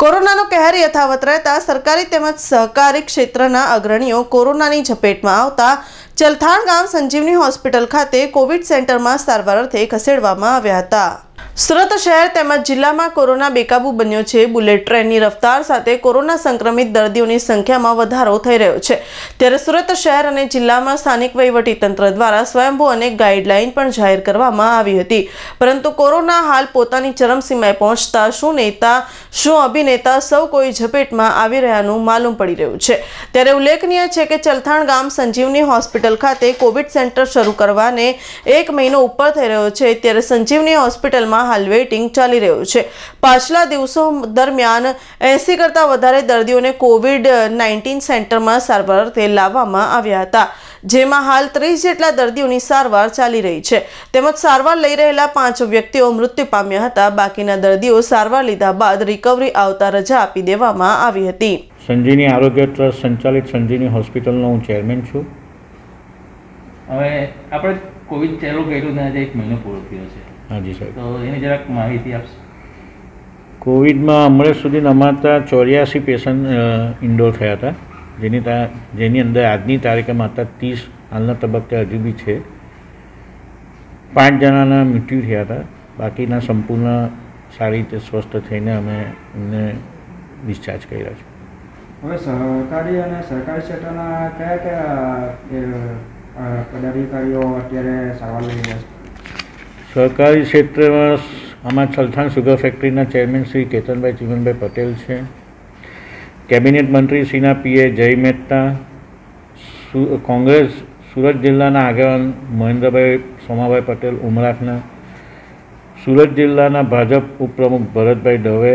કોરોનાનો કહેર યથાવત રહેતા સરકારી તેમજ સહકારી ક્ષેત્રના અગ્રણીઓ કોરોનાની ઝપેટમાં આવતા ચલથાણ ગામ સંજીવની હોસ્પિટલ ખાતે કોવિડ સેન્ટરમાં સારવાર અર્થે ખસેડવામાં આવ્યા હતા। સુરત શહેર તેમજ જિલ્લામાં કોરોના બેકાબૂ બન્યો છે। બુલેટ ટ્રેનની રફતાર સાથે કોરોના સંક્રમિત દર્દીઓની સંખ્યામાં વધારો થઈ રહ્યો છે। ત્યારે સુરત શહેર અને જિલ્લામાં સ્થાનિક વહીવટીતંત્ર દ્વારા સ્વયંભૂ અનેક ગાઈડલાઈન પણ જાહેર કરવામાં આવી હતી, પરંતુ કોરોના હાલ પોતાની ચરમસીમાએ પહોંચતા શું નેતા શું અભિનેતા સૌ કોઈ ઝપેટમાં આવી રહ્યાનું માલુમ પડી રહ્યું છે। ત્યારે ઉલ્લેખનીય છે કે ચલથાણ ગામ સંજીવની હોસ્પિટલ ખાતે કોવિડ સેન્ટર શરૂ કરવાને 1 મહિનો ઉપર થઈ રહ્યો છે। ત્યારે સંજીવની હોસ્પિટલમાં હાલ વેઇટિંગ ચાલી રહ્યું છે। પાછલા દિવસો દરમિયાન 80 કરતા વધારે દર્દીઓને કોવિડ-19 સેન્ટરમાં સારવાર અર્થે લાવવામાં આવ્યા હતા, જેમાં હાલ 30 જેટલા દર્દીઓની સારવાર ચાલી રહી છે। તેમજ સારવાર લઈ રહેલા 5 વ્યક્તિઓ મૃત્યુ પામ્યા હતા। બાકીના દર્દીઓ સારવાર લીધા બાદ રિકવરી આવતા રજા આપી દેવામાં આવી હતી। સંજીવની આરોગ્ય ટ્રસ્ટ સંચાલિત સંજીવની હોસ્પિટલનો હું ચેરમેન છું। હવે આપણે કોવિડ ચાલુ કર્યું ને આજે 1 મહિનો પૂરો થયો છે। હાજી સાહેબ, તો એની જરાક માહિતી આપશો। કોવિડમાં હમણાં સુધી અમારા 84 પેશન્ટ ઇન્ડોર થયા હતા, જેની અંદર આજની તારીખમાં હતા 30 હાલના તબક્કે હજુ બી છે। 5 જણાના મૃત્યુ થયા હતા, બાકીના સંપૂર્ણ સારી રીતે સ્વસ્થ થઈને અમે એમને ડિસ્ચાર્જ કર્યા છે। હવે સરકારી અને સરકારી ક્ષેત્રના કયા પદાધિકારીઓ અત્યારે સારવાર લઈ રહ્યા છે? સરકારી ક્ષેત્રમાં આમાં ચલથાણ સુગર ફેક્ટરીના ચેરમેન શ્રી કેતનભાઈ ચીમનભાઈ પટેલ છે, કેબિનેટ મંત્રી શ્રીના પીએ જય મહેતા, કોંગ્રેસ સુરત જિલ્લાના આગેવાન મહેન્દ્રભાઈ સોમાભાઈ પટેલ ઉમરાખના, સુરત જિલ્લાના ભાજપ ઉપપ્રમુખ ભરતભાઈ દવે,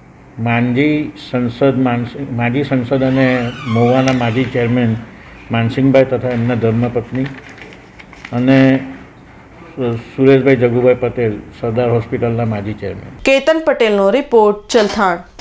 માજી સંસદ અને મહુવાના માજી ચેરમેન માનસિંહભાઈ તથા એમના ધર્મપત્ની, અને સુરેશભાઈ જગુભાઈ પટેલ સરદાર હોસ્પિટલના માજી ચેરમેન। કેતન પટેલનો રિપોર્ટ, ચલથાણ।